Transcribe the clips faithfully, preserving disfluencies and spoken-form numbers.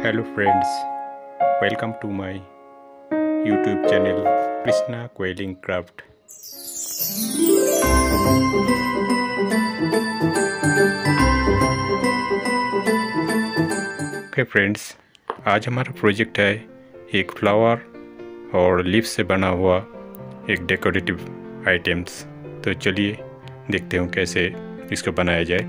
Hello friends, welcome to my YouTube channel Krishna Quilling Craft. Okay friends, आज हमारा project है एक flower और लीफ से बना हुआ एक डेकोरेटिव आइटम्स। तो चलिए देखते हैं कैसे इसको बनाया जाए।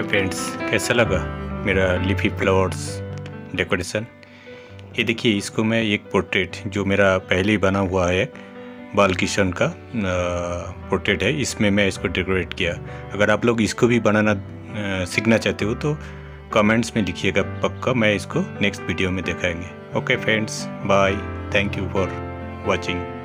फ्रेंड्स, कैसा लगा मेरा लीफी फ्लावर्स डेकोरेशन। ये देखिए, इसको मैं एक पोर्ट्रेट जो मेरा पहले ही बना हुआ है बालकिशन का पोर्ट्रेट है, इसमें मैं इसको डेकोरेट किया। अगर आप लोग इसको भी बनाना सीखना चाहते हो तो कमेंट्स में लिखिएगा, पक्का मैं इसको नेक्स्ट वीडियो में दिखाएंगे। Okay friends, bye, thank you for watching.